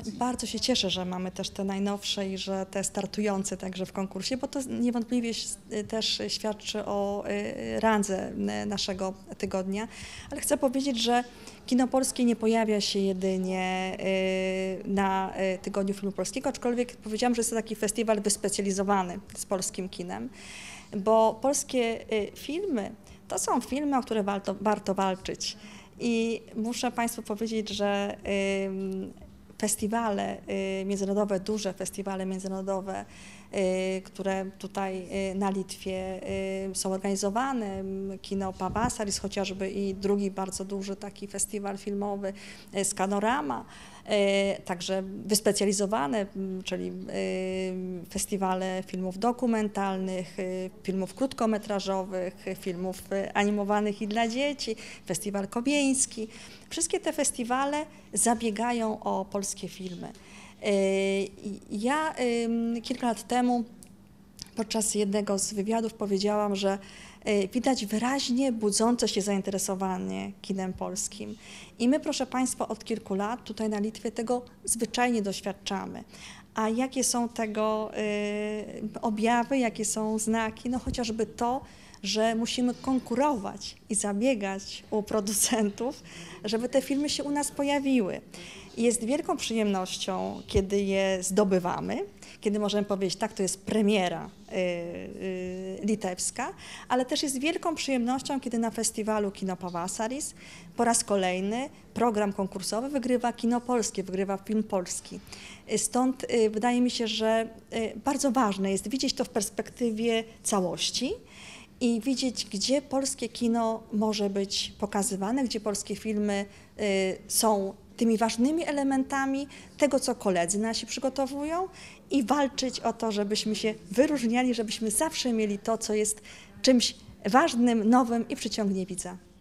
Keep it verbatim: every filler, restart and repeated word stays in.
Bardzo się cieszę, że mamy też te najnowsze i że te startujące także w konkursie, bo to niewątpliwie też świadczy o randze naszego tygodnia. Ale chcę powiedzieć, że kino polskie nie pojawia się jedynie na Tygodniu Filmu Polskiego, aczkolwiek powiedziałam, że jest to taki festiwal wyspecjalizowany z polskim kinem, bo polskie filmy to są filmy, o które warto, warto walczyć. I muszę Państwu powiedzieć, że festiwale międzynarodowe, duże festiwale międzynarodowe, które tutaj na Litwie są organizowane, Kino Pavasaris chociażby i drugi bardzo duży taki festiwal filmowy Skanorama, także wyspecjalizowane, czyli festiwale filmów dokumentalnych, filmów krótkometrażowych, filmów animowanych i dla dzieci, festiwal kobieński. Wszystkie te festiwale zabiegają o polskie filmy. Ja kilka lat temu podczas jednego z wywiadów powiedziałam, że widać wyraźnie budzące się zainteresowanie kinem polskim. I my, proszę Państwa, od kilku lat tutaj na Litwie tego zwyczajnie doświadczamy. A jakie są tego objawy, jakie są znaki? No chociażby to, że musimy konkurować i zabiegać u producentów, żeby te filmy się u nas pojawiły. I jest wielką przyjemnością, kiedy je zdobywamy, kiedy możemy powiedzieć, tak, to jest premiera y, y, litewska, ale też jest wielką przyjemnością, kiedy na festiwalu Kino Pavasaris po raz kolejny program konkursowy wygrywa kino polskie, wygrywa film polski. Stąd y, wydaje mi się, że y, bardzo ważne jest widzieć to w perspektywie całości i widzieć, gdzie polskie kino może być pokazywane, gdzie polskie filmy y, są tymi ważnymi elementami tego, co koledzy nasi przygotowują i walczyć o to, żebyśmy się wyróżniali, żebyśmy zawsze mieli to, co jest czymś ważnym, nowym i przyciągnie widza.